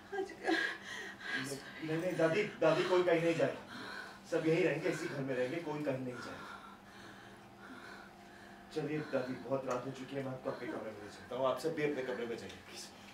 नहीं नहीं दादी, दादी कोई कहीं नहीं जाए, सब यहीं रहेंगे, इसी घर में रहेंगे, कोई कहीं नहीं जाए। चलिए दादी, बहुत रात हो चुकी है, मैं आपको अपने कमरे में ले चलता हूँ, आप सब भी अपने कमरे में जाइए प्लीज।